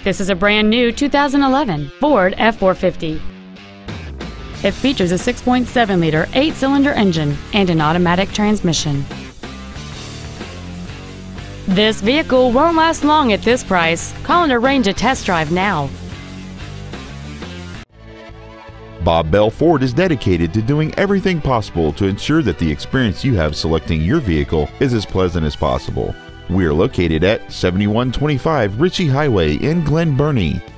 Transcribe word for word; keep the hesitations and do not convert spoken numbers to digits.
This is a brand new two thousand eleven Ford F four fifty. It features a six point seven liter eight-cylinder engine and an automatic transmission. This vehicle won't last long at this price. Call and arrange a test drive now. Bob Bell Ford is dedicated to doing everything possible to ensure that the experience you have selecting your vehicle is as pleasant as possible. We are located at seventy-one twenty-five Ritchie Highway in Glen Burnie.